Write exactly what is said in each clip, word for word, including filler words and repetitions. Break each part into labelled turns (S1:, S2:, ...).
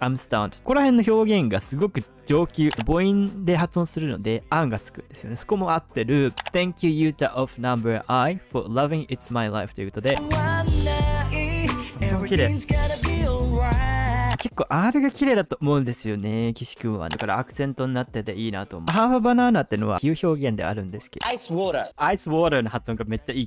S1: I'm stunned。ここら辺の表現がすごく上級、母音で発音するので、あんがつくんですよね。そこも合ってる。Thank you, Yuta of number I for loving It's My Life ということで。綺麗。結構 R が綺麗だと思うんですよね、岸君は。だからアクセントになってていいなと思う。ハーフバナナってのは比喩表現であるんですけど、アイスウォーター。アイスウォーターの発音がめっちゃいい。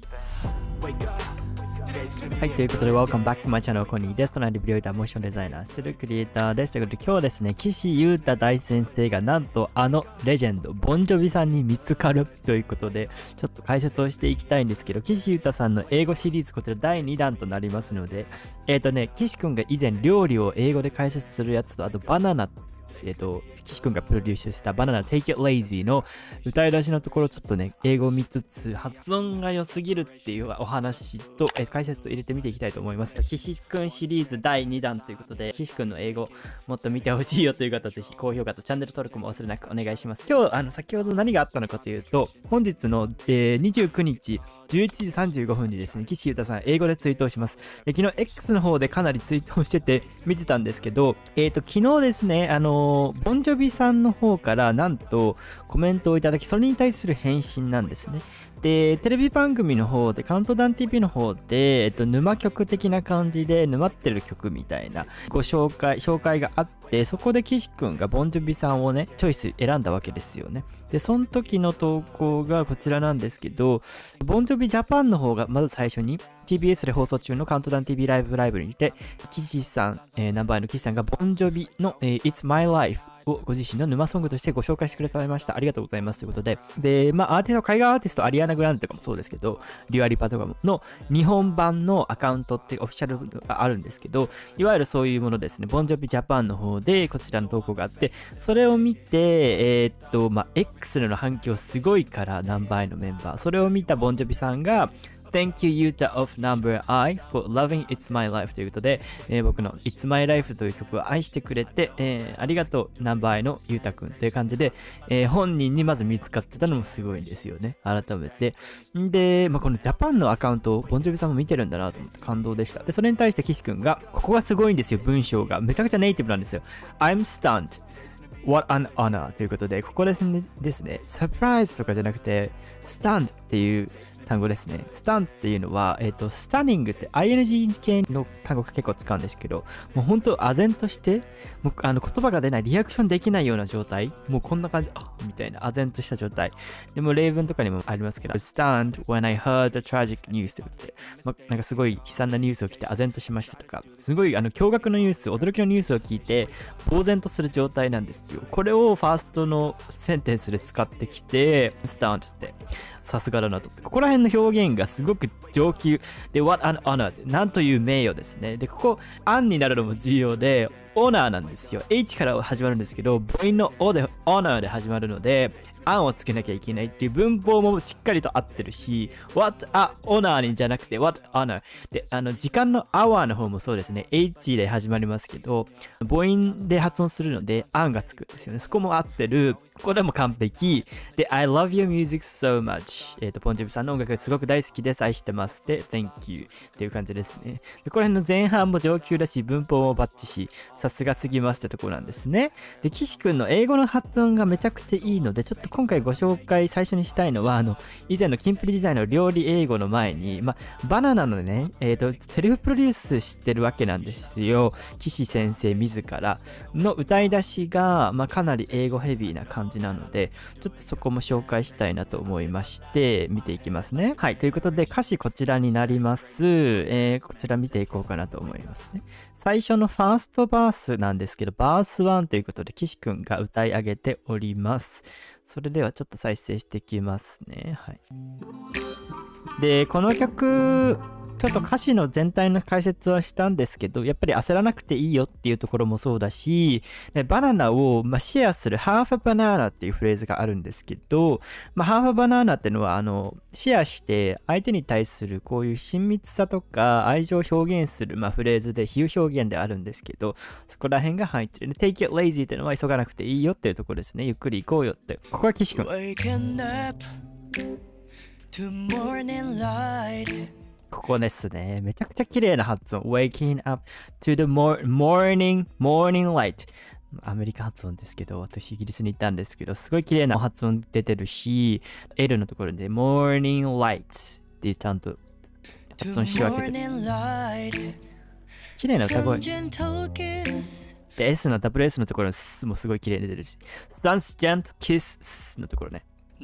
S1: はい、ということで、Welcome back to my channel、コニーです。隣でビデオエディター、モーションデザイナーしてるクリエイターです。ということで、今日ですね、岸優太大先生がなんとあのレジェンド、ボンジョビさんに見つかるということで、ちょっと解説をしていきたいんですけど、岸優太さんの英語シリーズ、こちらだいにだんとなりますので、えっとね、岸君が以前料理を英語で解説するやつと、あとバナナ、えっと、岸君がプロデュースしたバナナ Take It Lazy の歌い出しのところちょっとね、英語を見つつ発音が良すぎるっていうお話とえ解説を入れてみていきたいと思います。岸君シリーズだいにだんということで、岸君の英語もっと見てほしいよという方はぜひ高評価とチャンネル登録も忘れなくお願いします。今日、あの、先ほど何があったのかというと、本日の、えー、にじゅうくにちじゅういちじさんじゅうごふんにですね、岸優太さん英語でツイートをします。で昨日 X の方でかなりツイートをしてて見てたんですけど、えっと、昨日ですね、あのボンジョビさんの方からなんとコメントをいただき、それに対する返信なんですね。で、テレビ番組の方で、カウントダウン ティーブイ の方で、えっと、沼曲的な感じで、沼ってる曲みたいなご紹介、紹介があって、そこで岸くんがボンジョビさんをね、チョイス選んだわけですよね。で、その時の投稿がこちらなんですけど、ボンジョビジャパンの方がまず最初に、ティービーエス で放送中のカウントダウン ティーブイ ライブライブにて、岸さん、えー、ナンバーの岸さんがボンジョビの、えー、It's My Life をご自身の沼ソングとしてご紹介してくださいました。ありがとうございますということで。で、まあ、アーティスト、海外アーティスト、アリアナ・グランデとかもそうですけど、リュアリパとかの日本版のアカウントってオフィシャルがあるんですけど、いわゆるそういうものですね、ボンジョビジャパンの方でこちらの投稿があって、それを見て、えー、っと、まあ、X での反響すごいから、ナンバーのメンバー、それを見たボンジョビさんが、Thank you, Yuta of number I for loving It's My Life ということで、えー、僕の It's My Life という曲を愛してくれて、えー、ありがとう、ナンバー I のゆうたくんという感じで、えー、本人にまず見つかってたのもすごいんですよね。改めて。で、まあ、このジャパンのアカウントをボンジョビさんも見てるんだなと思って感動でした。で、それに対して岸くんが、ここがすごいんですよ、文章が。めちゃくちゃネイティブなんですよ。I'm stunned.What an honor ということで、ここですね、ですね、サプライズとかじゃなくて、stunned っていう単語ですね。stun っていうのは、えっと、stunning って アイエヌジー 系の単語が結構使うんですけど、もう本当、唖然として、もうあの言葉が出ない、リアクションできないような状態、もうこんな感じ、あみたいな、唖然とした状態。でも、例文とかにもありますけど、stunned when I heard the tragic news ということで、まあ、なんかすごい悲惨なニュースを聞いて唖然としましたとか、すごいあの驚愕のニュース、驚きのニュースを聞いて、呆然とする状態なんですよ。これをファーストのセンテンスで使ってきて、stunned って。さすがだなと。ここら辺の表現がすごく上級で、what an honor ってなんという名誉ですね。で、ここ、an になるのも重要で、honor なんですよ。H から始まるんですけど、母音の O で honor で始まるので、an をつけなきゃいけないっていう文法もしっかりと合ってるし、what a honor にじゃなくて what honor で、あの時間の hour の方もそうですね。H で始まりますけど、母音で発音するので an がつくんですよね。そこも合ってる。これも完璧。で、I love your music so much。えっと、ポンジョビさんの音楽がすごく大好きです。愛してます。で、Thank you っていう感じですね。で、これの前半も上級だし、文法もバッチし、さすがすぎますってところなんですね。で、岸くんの英語の発音がめちゃくちゃいいので、ちょっと今回ご紹介最初にしたいのは、あの、以前のキンプリ時代の料理英語の前に、ま、バナナのね、えっと、セルフプロデュースしてるわけなんですよ。岸先生自らの歌い出しが、まあ、かなり英語ヘビーな感じなので、ちょっとそこも紹介したいなと思いまして、見ていきますね。はい、ということで、歌詞こちらになります。えー、こちら見ていこうかなと思いますね。最初のファーストバースなんですけど、バースワンということで、岸くんが歌い上げております。それではちょっと再生していきますね。はい。で、この曲、ちょっと歌詞の全体の解説はしたんですけど、やっぱり焦らなくていいよっていうところもそうだし、バナナを、まあ、シェアするハーフバナナっていうフレーズがあるんですけど、まあ、ハーフバナナっていうのはあのシェアして相手に対するこういう親密さとか愛情を表現する、まあ、フレーズで比喩表現であるんですけど、そこら辺が入ってるね。Take it lazy っていうのは急がなくていいよっていうところですね。ゆっくり行こうよって。ここは岸君。
S2: Waking up to morning light
S1: ここですね。めちゃくちゃ綺麗な発音。waking up to the morning, morning light。アメリカ発音ですけど、私イギリスに行ったんですけど、すごい綺麗な発音出てるし、L のところで morning light ってちゃんと発音し分けてる。綺麗な歌声。で、S の ダブリューエス のところもすごい綺麗に出てるし、Sun's gentle kiss のところね。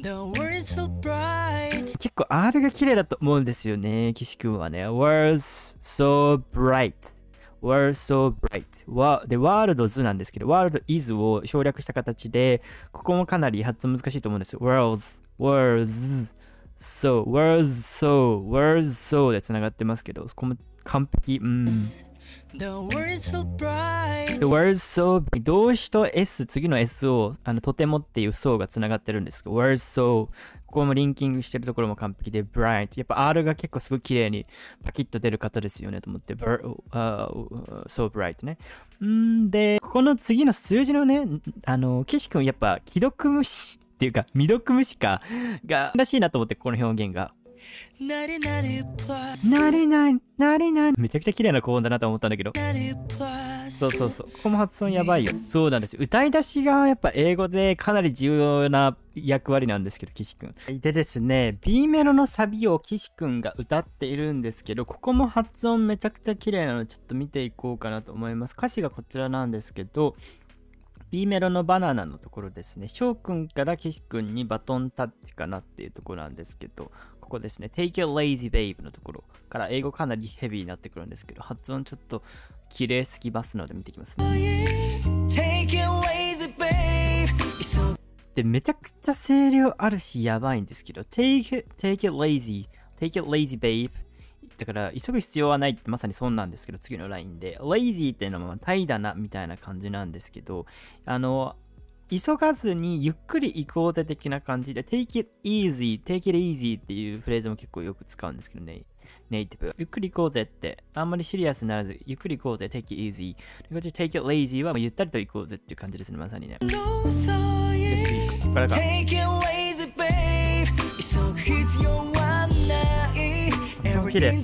S1: 結構 R が綺麗だと思うんですよね、岸君はね。Words so bright。Words so bright。で、ワールドズなんですけど、ワールド is を省略した形で、ここもかなり発音難しいと思うんですよ。Words、words、so、words so、words so でつながってますけど、ここも完璧。うん。The words so bright. The words so bright. 動詞と S、次の S をあのとてもっていう so がつながってるんですけど、words so。ここもリンキングしてるところも完璧で、bright。やっぱ R が結構すごい綺麗にパキッと出る方ですよねと思って、uh, so bright ね。んで、ここの次の数字のね、あの、岸君やっぱ既読無視っていうか、未読無視かがらしいなと思って、ここの表現が。なりなりなりなりなりめちゃくちゃ綺麗な高音だなと思ったんだけど、そうそうそう、ここも発音やばいよ。そうなんですよ。歌い出しがやっぱ英語でかなり重要な役割なんですけど、岸くんでですね、 B メロのサビを岸くんが歌っているんですけど、ここも発音めちゃくちゃ綺麗なのでちょっと見ていこうかなと思います。歌詞がこちらなんですけど、B メロのバナナのところですね、翔くんから岸くんにバトンタッチかなっていうところなんですけど、ここですね、Take it lazy babe のところから英語かなりヘビーになってくるんですけど、発音ちょっと綺麗すぎますので見ていきますね。で、めちゃくちゃ声量あるしやばいんですけど、Take it, take it lazy, take it lazy babe。だから急ぐ必要はないってまさにそうなんですけど、次のラインで lazy っていうのは怠惰なみたいな感じなんですけど、あの急がずにゆっくり行こうぜ的な感じで take it easy, take it easy っていうフレーズも結構よく使うんですけどね、ネイティブ。ゆっくり行こうぜって、あんまりシリアスにならず、ゆっくり行こうぜ、take it easy。こっち take it lazy はゆったりと行こうぜっていう感じですね、まさにね。ゆっくり行こう。ここからか。綺麗。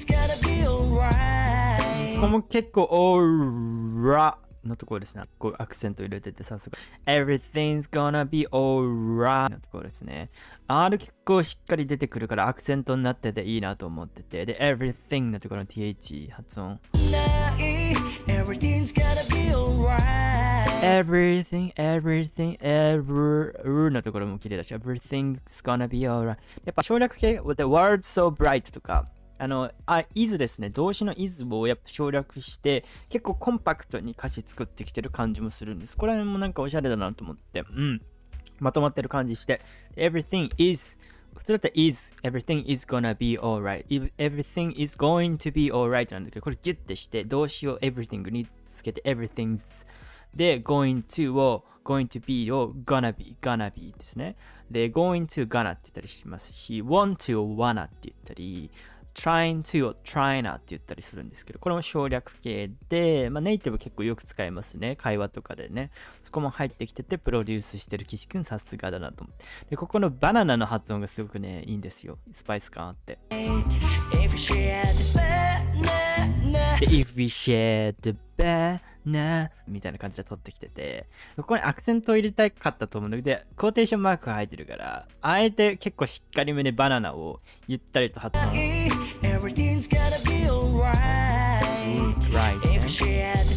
S1: ここも結構オーラのところですね。こうアクセント入れててさすが Everything's gonna be alright のところですね。R 結構しっかり出てくるからアクセントになってていいなと思ってて、で Everything のところの ティーエイチ 発音 Everything's gonna be alright Everything, everything, ever のところも綺麗だし Everything's gonna be alright やっぱ省略形 with the word so bright とかあの、あ、is ですね。動詞の is をやっぱ省略して、結構コンパクトに歌詞作ってきてる感じもするんです。これもなんかおしゃれだなと思って、うん。まとまってる感じして、everything is、普通だったら is, everything is gonna be alright, everything is going to be alright なんだけど、これギュッてして、動詞を everything につけて everything's で、going to を going to be を gonna be, gonna be ですね。で、going to gonna って言ったりしますし、want to を wanna って言ったり、trying to を tryna って言ったりするんですけど、これも省略形で、まあ、ネイティブ結構よく使いますね。会話とかでね。そこも入ってきてて、プロデュースしてる岸くんさすがだなと思って。で、ここのバナナの発音がすごくね、いいんですよ。スパイス感あって。If we share the banana みたいな感じで取ってきてて、ここにアクセントを入れたかったと思うので、コーテーションマークが入ってるから、あえて結構しっかりめでバナナをゆったりと発音。Everything's gonna be alright. Right. If we share the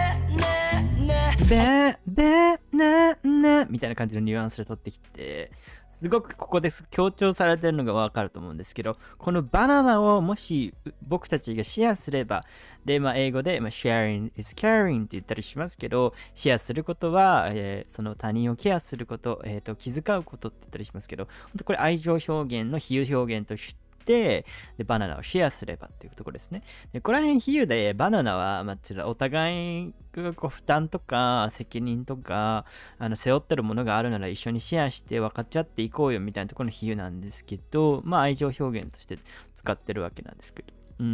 S1: banana. banana みたいな感じのニュアンスで取ってきて、すごくここです強調されてるのがわかると思うんですけど、このバナナをもし僕たちがシェアすれば、で、まあ、英語で、まあ、sharing is caring って言ったりしますけど、シェアすることは、えー、その他人をケアすること、えーと、気遣うことって言ったりしますけど、本当これ愛情表現の比喩表現として、でバナナをシェアすればっていうところですね。でここら辺比喩でバナナは、まあ、お互いがこう負担とか責任とかあの背負ってるものがあるなら一緒にシェアして分かっちゃっていこうよみたいなところの比喩なんですけど、まあ愛情表現として使ってるわけなんですけど。うん。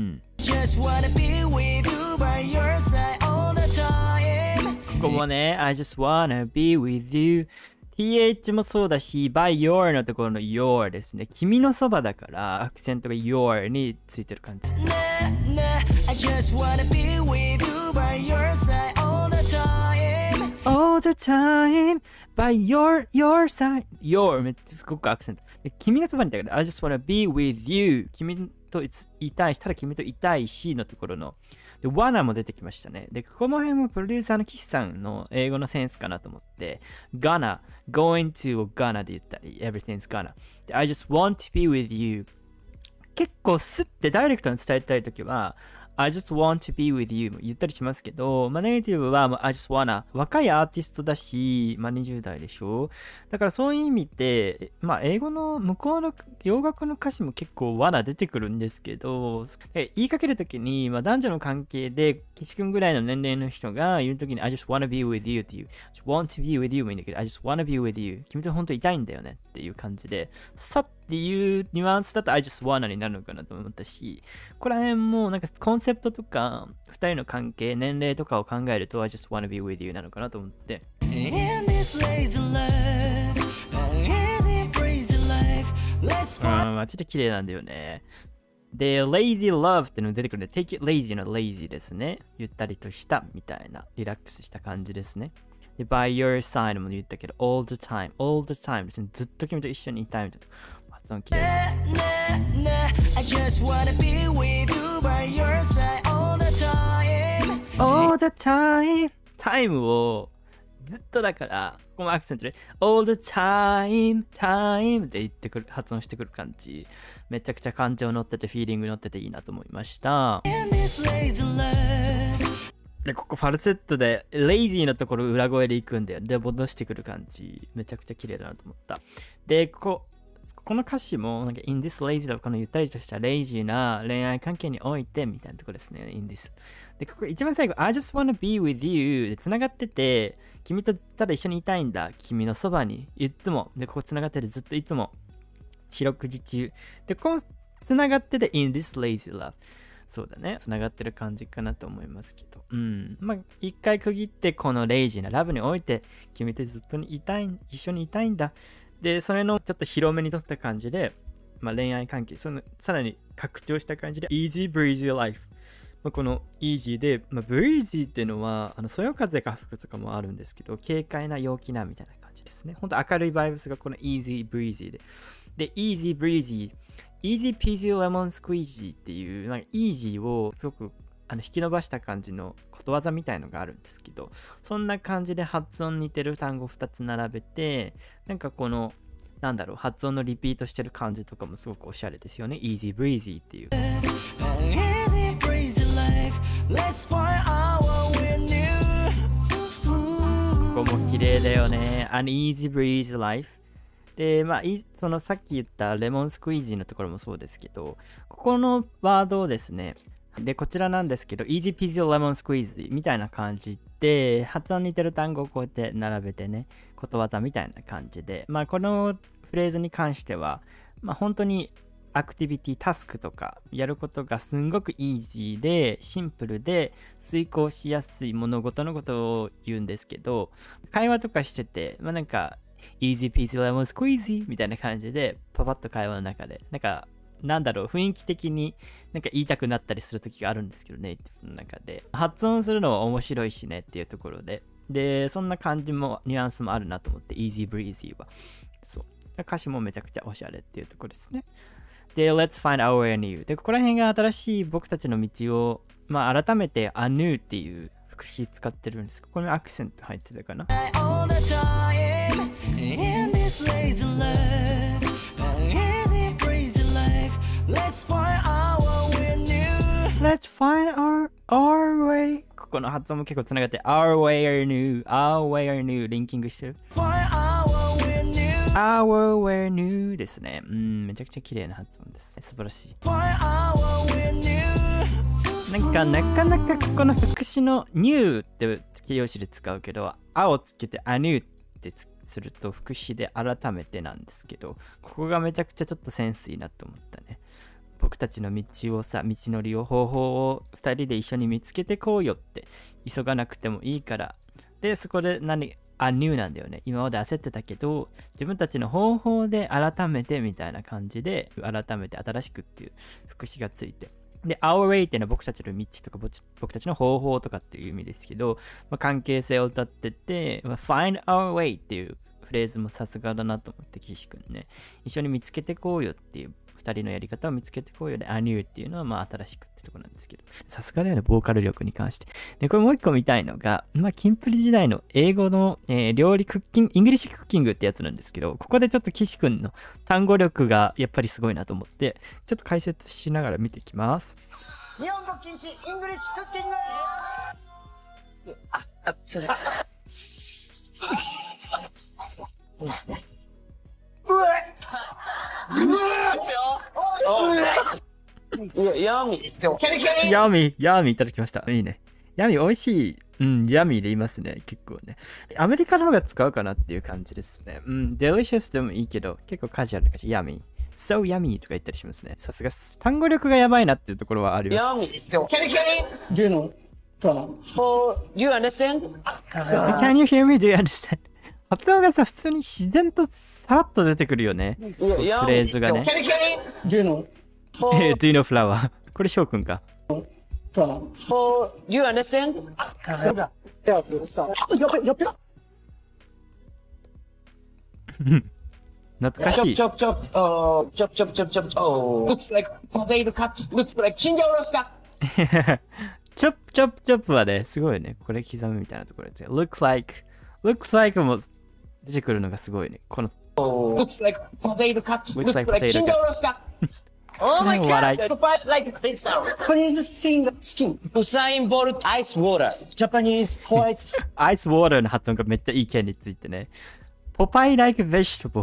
S1: ここもね、I just wanna be with you ってティーエイチ もそうだし、by your のところの your ですね。君のそばだから、アクセントが your についてる感じ。I just wanna be with you by your side all the time. All the time. By your, your side. Your めっちゃすごくアクセント。で君のそばにいたから、I just wanna be with you. 君といたいし、ただ君といたいしのところの。で、wanna も出てきましたね。で、この辺もプロデューサーの岸さんの英語のセンスかなと思って、gonna, going to を gonna で言ったり、everything's gonna. で、I just want to be with you. 結構スッてダイレクトに伝えたいときは、I just want to be with you も言ったりしますけど、まあ、ネイティブは I just wanna 若いアーティストだし、まあ、にじゅう代でしょ。だからそういう意味で、まあ、英語の向こうの洋楽の歌詞も結構 wanna 出てくるんですけど、言いかけるときに、まあ、男女の関係で岸君ぐらいの年齢の人が言うときに I just wanna be with you っていう I just want to be with you もいいんだけど I just wanna be with you 君と本当にいたいんだよねっていう感じで、さっていうニュアンスだと I just wanna になるのかなと思ったし、ここら辺もなんかコンセプトとかふたりの関係、年齢とかを考えると I just wanna be with you なのかなと思って。ああ、マジで綺麗なんだよね。で、lazy love ってのが出てくるんで、take it lazy の lazy ですね。ゆったりとしたみたいな、リラックスした感じですね。で、by your side も言ったけど、all the time, all the time ですね。ずっと君と一緒にいたいみたいな。発音綺麗。I just wanna be with you by your side all the time. All the time. タイムをずっとだから、このアクセントで all the time, time って言ってくる、発音してくる感じ。めちゃくちゃ感情乗ってて、フィーリング乗ってていいなと思いました。で、ここファルセットで、レイジーのところ裏声で行くんだよ。で、戻してくる感じ。めちゃくちゃ綺麗だなと思った。で、ここ、この歌詞も、なんか、in this lazy love このゆったりとしたレイジーな恋愛関係においてみたいなところですね。in this。で、ここ一番最後、I just wanna be with you で繋がってて、君とただ一緒にいたいんだ。君のそばに。いつも。で、ここ繋がっててずっといつも。四六時中。で、この繋がってて in this lazy love。そうだね。繋がってる感じかなと思いますけど。うん。まあ、一回区切って、このレイジーなラブにおいて、君とずっといたい、一緒にいたいんだ。で、それのちょっと広めにとった感じで、まあ、恋愛関係、そのさらに拡張した感じで、easy breezy life。まあ、この easy で、まあ、breezy っていうのは、あのそよ風が吹くとかもあるんですけど、軽快な陽気なみたいな感じですね。ほんと明るいバイブスがこの easy breezy で。で、easy breezy。easy peasy lemon squeezy っていう、なんか easy をすごくあの引き伸ばした感じのことわざみたいのがあるんですけど、そんな感じで発音似てる単語ふたつ並べて、なんかこの、なんだろう、発音のリピートしてる感じとかもすごくおしゃれですよね。easy breezy っていう。ここも綺麗だよね。An easy breezy life。で、まあ、そのさっき言ったレモンスクイージーのところもそうですけど、ここのワードをですね、で、こちらなんですけど、Easy Peasy Lemon Squeezy みたいな感じで、発音似てる単語をこうやって並べてね、ことわざみたいな感じで、まあ、このフレーズに関しては、まあ、本当にアクティビティ、タスクとかやることがすんごくイージーで、シンプルで、遂行しやすい物事のことを言うんですけど、会話とかしてて、まあ、なんか、Easy Peasy Lemon Squeezy みたいな感じで、パパッと会話の中で、なんか、なんだろう、雰囲気的になんか言いたくなったりする時があるんですけど、ネイティブの中で。発音するのは面白いしねっていうところで。で、そんな感じも、ニュアンスもあるなと思って、Easy Breezy は。そう。歌詞もめちゃくちゃおしゃれっていうところですね。で、Let's find our way anew。で、ここら辺が新しい僕たちの道を、まあ改めて anew っていう副詞使ってるんです。ここにアクセント入ってたかな。Let's find our way new. Let's find our, our way. ここの発音も結構つながって Our way are new. Our way are new. リンキングしてる。Find our way new. Our way new ですね。うん、めちゃくちゃ綺麗な発音です。素晴らしい。Find our way new. なんかなかなかこの副詞の new って形容詞で使うけど、あをつけて anew ってすると副詞で改めてなんですけど、ここがめちゃくちゃちょっとセンスいいなと思ったね。僕たちの道をさ、道のりを、方法をふたりで一緒に見つけてこうよって、急がなくてもいいから、 で、そこで何、あ、ニューなんだよね。今まで焦ってたけど、自分たちの方法で改めてみたいな感じで、改めて新しくっていう副詞がついて。で、our way っていうのは僕たちの道とか僕たちの方法とかっていう意味ですけど、まあ、関係性を歌ってて、まあ、find our way っていうフレーズもさすがだなと思って、岸君ね。一緒に見つけてこうよっていう、二人のやり方を見つけてこうよで、I knew っていうのはまあ新しくってところなんですけど、さすがだよね、ボーカル力に関して。で、これもう一個見たいのが、まあ、キンプリ時代の英語の、えー、料理クッキング、イングリッシュクッキングってやつなんですけど、ここでちょっと岸君の単語力がやっぱりすごいなと思って、ちょっと解説しながら見ていきます。
S2: 日本語禁止、イングリッシュクッキング。あ、あ、ちょっと。うえ。うえ。ヤミ。
S1: ヤミ、ヤミいただきました。いいね。ヤミ美味しい。うん、ヤミで言いますね。結構ね。アメリカの方が使うかなっていう感じですね。うん、デリシャスでもいいけど、結構カジュアルな感じ。ヤミ。So yummy とか言ったりしますね。さすが単語力がやばいなっていうところはあります。
S2: Yummy. Can you hear me? Do you know? For do you understand?
S1: Can you hear me? Do you understand? 発音がさ、普通に自然とさらっと出てくるよね。フレーズがね。
S2: Can you hear me? Do you know?
S1: Do you know flower? これ翔くんか。
S2: For do you understand?
S1: 懐かしい。
S2: Chop, chop, chop, uh, chop, chop, chop, chop, oh. Looks like potato cut. Looks like チンジャオロフか。
S1: チョップチョップチョップはね、すごいね。これ刻むみたいなところですよ。Looks like, looks like も出てくるのがすごいね。この。
S2: Looks like potato cut.
S1: Looks like potato cut.
S2: チンジャオロフか。Oh my god! Popeye like vegetable. Japanese sing skin. Usain Bolt ice water. Japanese white.
S1: Ice water の発音がめっちゃいい件についてね。Popeye like vegetable.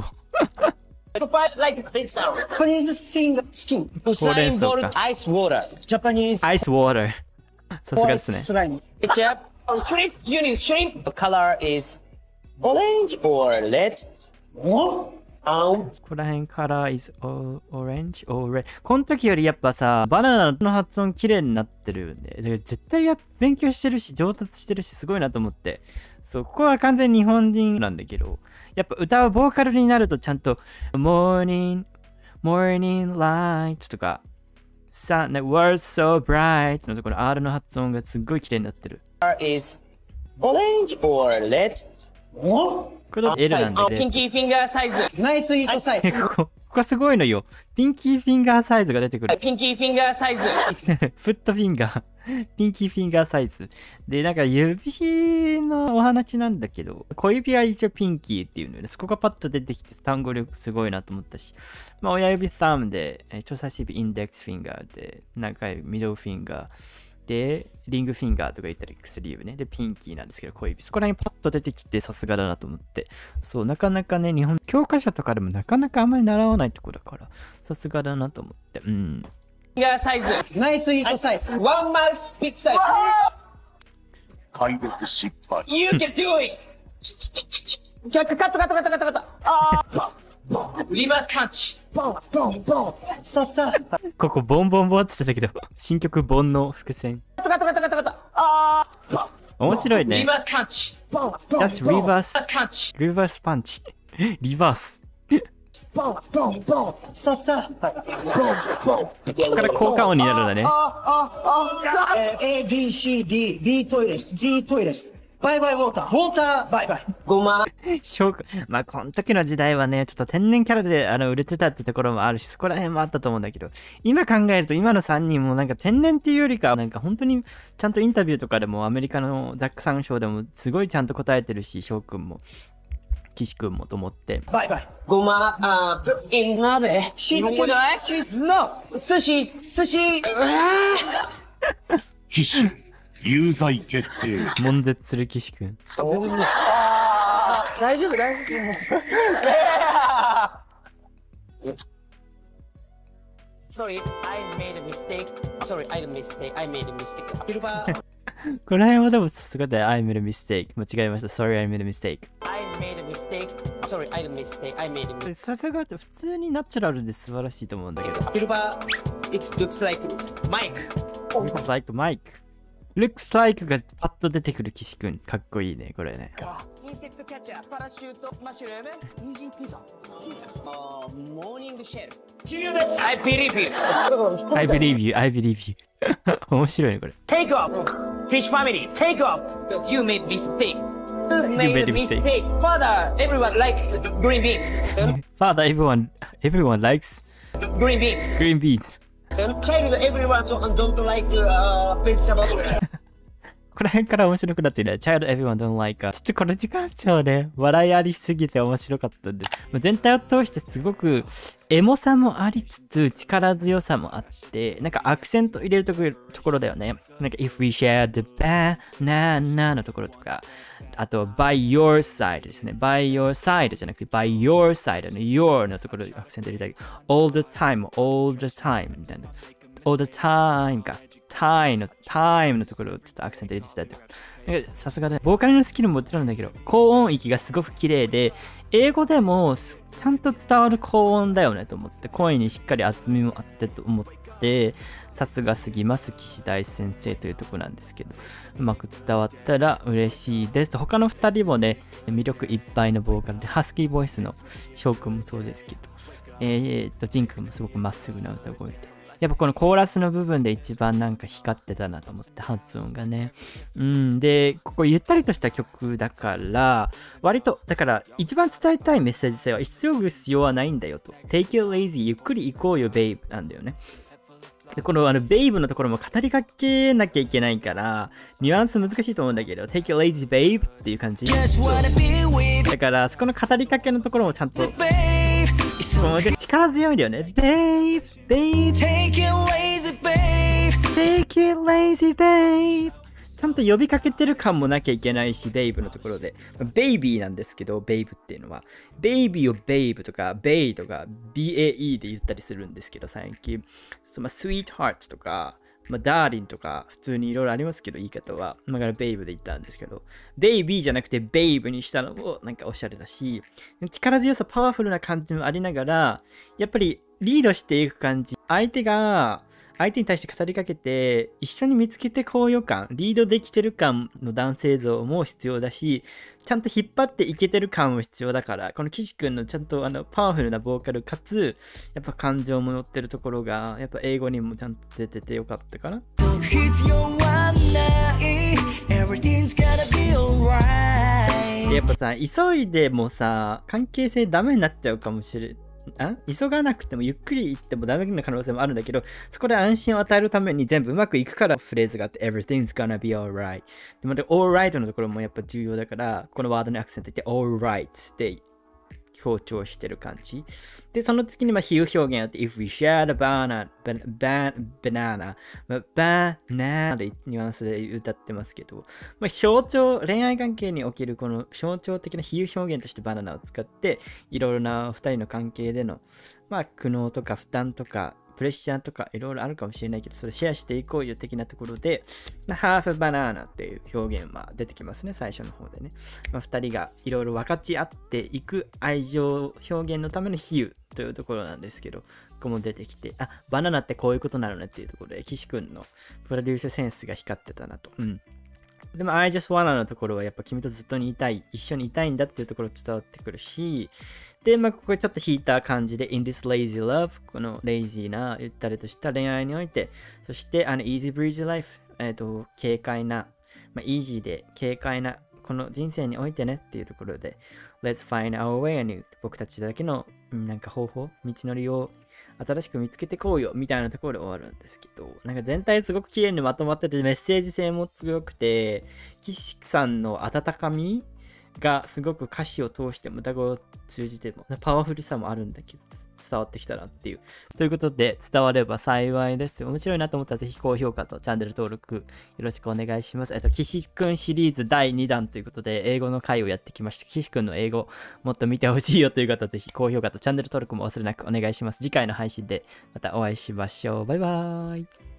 S2: Popeye like vegetable. Japanese sing skin. Usain Bolt ice water. Japanese
S1: ice water. さすがですね。
S2: Slime. Ketchup. Shrimp. You need shrimp. The color is orange or red. What?
S1: ここら辺カラー is orange or red。この時よりやっぱさ、バナナの発音綺麗になってるんで、だから絶対や勉強してるし、上達してるし、すごいなと思って。そう、ここは完全に日本人なんだけど、やっぱ歌うボーカルになるとちゃんと、morning, morning light とか、sun, world so bright のところ R の発音がすっごい綺麗になってる。
S2: is orange or red? What?
S1: これ L なんで、ね。
S2: ピンキーフィンガーサイズ。ナイスイートサイズ。
S1: ここ、ここすごいのよ。ピンキーフィンガーサイズが出てくる。
S2: ピンキーフィンガーサイズ。
S1: フットフィンガー。ピンキーフィンガーサイズ。で、なんか指のお話なんだけど、小指は一応ピンキーっていうので、そこがパッと出てきて単語力すごいなと思ったし、まあ親指サムで、人差し指インデックスフィンガーで、長いミドルフィンガー。で、リングフィンガーとか言ったりする指ね。で、ピンキーなんですけど、小指。そこら辺パッと出てきてさすがだなと思って。そう、なかなかね、日本、教科書とかでもなかなかあんまり習わないところだから、さすがだなと思って。うん。
S2: フィンガーサイズ。ナイスイートサイズ。ワンマウスビッグサイズ。
S3: 解読失敗。
S2: You can do it! カットカットカットカットカットカット。ああ。リバースパンチ。ボンボンボン。さっさ。
S1: ここボンボンボンって言ってたけど、新曲ボンの伏線。
S2: カットカットカットカットカット。ああ。
S1: 面白いね。
S2: リバースパンチ。
S1: Just reverse
S2: パンチ。
S1: リバースパンチ。リバース。
S2: ボンボンボン。さっさ。ボンボン。こ
S1: こから効果音になるんだね。
S2: あああ。A B C D B トイレ G トイレ。バイバイウォーター。ウォーターバイバイ。ごま。
S1: まあ、この時の時代はね、ちょっと天然キャラであの売れてたってところもあるし、そこら辺もあったと思うんだけど、今考えると今のさんにんもなんか天然っていうよりか、なんか本当にちゃんとインタビューとかでもアメリカのザック・サンショーでもすごいちゃんと答えてるし、翔くんも、岸くんもと思って。
S2: バイバイ。ごま、あー、イン鍋。日本語だい？の、寿司、寿司。
S3: 岸。有罪決定。
S1: 悶絶する岸くん。
S2: 大丈夫大丈夫。Sorry, I made a mistake. Sorry, I made a mistake. I made a mistake.
S1: この辺はでもさすがで I made a mistake。間違えました。Sorry, I made a mistake.
S2: I made a mistake. Sorry, I made a mistake. I made a mistake.
S1: さすがって普通にナチュラルで素晴らしいと思うんだけど。
S2: Silver, it looks like Mike.
S1: Looks like Mike. looks like がパッと出てくる岸くん。かっこいいね、これね。
S2: インセクトキャッチャー、パラシュート、マッシュルーム、イージーピザ、あーモーニングシェル。自由です。I believe you.
S1: I believe you, I believe you. 面白いね、これ。
S2: Take off! Fish family, take off! You made mistake. You
S1: made a mistake.
S2: Father, everyone likes green beans.
S1: Father, everyone, everyone likes
S2: Green beans.
S1: green beans.
S2: Child, everyone don't, don't like uh, vegetables.
S1: この辺から面白くなってるね。Child everyone don't like us. ちょっとこれに関してはね、笑いありすぎて面白かったんです。全体を通してすごくエモさもありつつ力強さもあって、なんかアクセント入れるところところだよね。なんか if we share the banana のところとか、あと by your side ですね。by your side じゃなくて by your side の your のところでアクセント入れたり、all the time, all the time みたいな。all the time か。タイの、タイムのところをちょっとアクセント入れてたりとか。さすがで、ボーカルのスキルももちろんだけど、高音域がすごく綺麗で、英語でもちゃんと伝わる高音だよねと思って、声にしっかり厚みもあってと思って、さすがすぎます、岸大先生というところなんですけど、うまく伝わったら嬉しいです。他のふたりもね、魅力いっぱいのボーカルで、ハスキーボイスの翔くんもそうですけど、えー、っと、ジンくんもすごくまっすぐな歌声で。やっぱこのコーラスの部分で一番なんか光ってたなと思って発音がね。うん。で、ここゆったりとした曲だから、割と、だから一番伝えたいメッセージ性は必要必要はないんだよと。Take it lazy ゆっくり行こうよ、ベイブなんだよね。で、このあのベイブのところも語りかけなきゃいけないから、ニュアンス難しいと思うんだけど、Take it lazy, babe っていう感じ。だから、そこの語りかけのところもちゃんと、力強いんだよね。Babe, babe, take it lazy, babe, take it lazy, babe ちゃんと呼びかけてる感もなきゃいけないし、ベイブのところで。ベイビーなんですけど、ベイブっていうのは。ベイビーをベイブとか、ベイとか、ビーエーイー で言ったりするんですけど、最近。そのスイートハーツとか、まあ、ダーリンとか、普通にいろいろありますけど、言い方は。だから、ベイブで言ったんですけど、ベイビーじゃなくて、ベイブにしたのも、なんかおしゃれだし、力強さ、パワフルな感じもありながら、やっぱり、リードしていく感じ。相手が、相手に対して語りかけて、一緒に見つけて高揚感、リードできてる感の男性像も必要だし、ちゃんと引っ張っていけてる感も必要だから、この岸くんのちゃんとあのパワフルなボーカルかつ、やっぱ感情も乗ってるところが、やっぱ英語にもちゃんと出ててよかったかな。やっぱさ、急いでもさ、関係性ダメになっちゃうかもしれない。あ急がなくてもゆっくり行ってもダメな可能性もあるんだけど、そこで安心を与えるために全部うまくいくからフレーズがあって Everything's gonna be alright。でも alright のところもやっぱ重要だから、このワードにアクセント言って alright って強調してる感じ。で、その次にまあ比喩表現あって If we share a banana, banana, banana でニュアンスで歌ってますけど、まあ、象徴、恋愛関係におけるこの象徴的な比喩表現としてバナナを使って、いろいろな二人の関係での、まあ、苦悩とか負担とか、プレッシャーとかいろいろあるかもしれないけど、それシェアしていこうよ的なところで、まあ、half a banana っていう表現は出てきますね、最初の方でね。まあ、ふたりがいろいろ分かち合っていく愛情表現のための比喩というところなんですけど、ここも出てきて、あ、バナナってこういうことなのねっていうところで、岸くんのプロデュースセンスが光ってたなと。うん。でも I just wanna のところはやっぱ君とずっとにいたい、一緒にいたいんだっていうところ伝わってくるし、で、まあここちょっと引いた感じで In this lazy love このレイジーなゆったりとした恋愛において、そしてあの easy breezy life えっと軽快な、まあ easy で軽快なこの人生においてねっていうところで Let's find our way anew 僕たちだけのなんか方法、道のりを新しく見つけてこうよみたいなところで終わるんですけど、なんか全体すごく綺麗にまとまっててメッセージ性も強くて、岸さんの温かみがすごく歌詞を通しても歌声を通じてもパワフルさもあるんだけど伝わってきたなっていう。ということで伝われば幸いです。面白いなと思ったらぜひ高評価とチャンネル登録よろしくお願いします。えっと、岸くんシリーズだいにだんということで英語の回をやってきました。岸くんの英語もっと見てほしいよという方はぜひ高評価とチャンネル登録も忘れなくお願いします。次回の配信でまたお会いしましょう。バイバーイ。